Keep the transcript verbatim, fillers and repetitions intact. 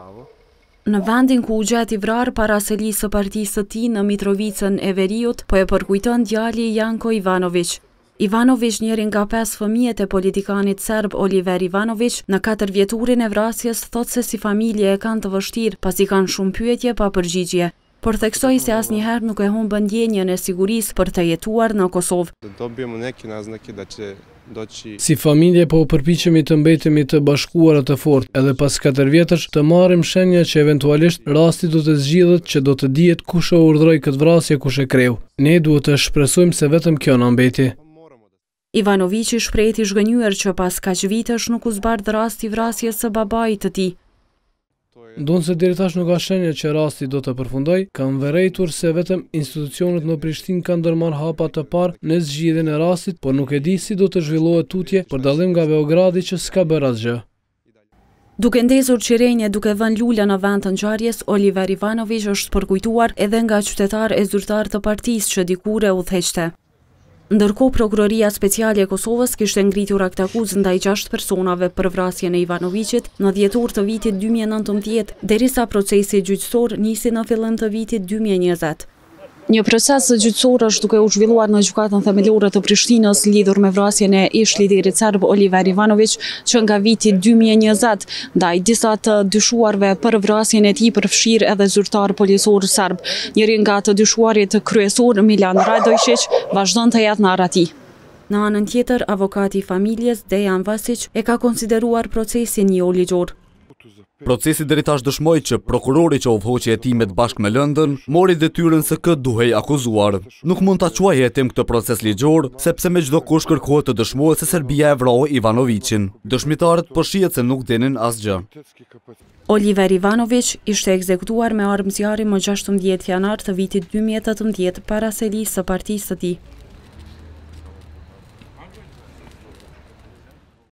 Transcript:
Në vendin ku u gjeti vrarë para selisë së partisë së tij në Mitrovicën e Veriut, po e përkujton djali i Janko Ivanović. Ivanović, njëri nga pesë fëmijët e politikanit serb Oliver Ivanović, në katër vjeturin e vrasjes thotë se si familje e kanë të vështirë, pasi kanë shumë pyetje pa përgjigje, por theksoi se asnjëherë nuk e humbën ndjenjën e sigurisë për të jetuar në Kosovë. Si familje po përpiqemi të mbetemi të bashkuara të fortë, edhe pas katër vjetësh të marrim shenja që eventualisht rasti do të zgjidhet që do të dihet kush e urdhroi këtë vrasje, kush e kreu. Ne duhet të shpresojmë se vetëm kjo na mbeti. Ivanovići shprehti i zhgënjur që pas kaq vitesh nuk u zbardh rasti vrasjes së babait të tij. Ndonë se deri tash nuk ka shenja që rasti do të përfundoj, kam vërejtur se vetëm institucionet në Prishtinë kanë ndërmarrë hapa të parë në zgjidhjen e rastit, por nuk e di si do të zhvillohet tutje për dallim nga Beogradi që s'ka bërë asgjë. Duke ndezur qirenje duke vënë lule në vend të ngjarjes, Oliver Ivanović është përkujtuar edhe nga qytetarë e zyrtar të partisë që dikur e udhëheqte. Ndërkohë, Prokuroria Speciale e Kosovës kishte ngritur akt akuzë ndaj gjashtë personave për vrasjen e Ivanovićit në dhjetor të vitit dy mijë e nëntëmbëdhjetë, derisa procesi gjyqësor nisi në fillim të vitit dy mijë e njëzet. Një proces gjyqësor është duke u zhvilluar në gjykatën themelore të Prishtinës lidhur me vrasjen e ish liderit serb Oliver Ivanović, që nga viti dy mijë e njëzet ndaj disa të dyshuarve për vrasjen e tij përfshir edhe zyrtar policor serb. Njëri nga të dyshuarit kryesor, Milan Radojčić, vazhdon të jetë në arrati. Në anën tjetër, avokati i familjes Dejan Vasić e ka konsideruar procesin jo ligjor. Procesi deri tash dëshmoi që prokurori që udhëhoqi hetimet bashkë me lëndën mori detyrën se kë duhej akuzuar. Nuk mund ta quajë hetim këtë proces ligjor, sepse me çdo kush kërkohet të dëshmohet se Serbia e vrau Ivanovićin. Dëshmitarët po shihet se nuk dinin asgjë. Oliver Ivanović ishte ekzekutuar me armë zjarri më gjashtëmbëdhjetë janar të vitit dy mijë e tetëmbëdhjetë para selisë së partisë së tij.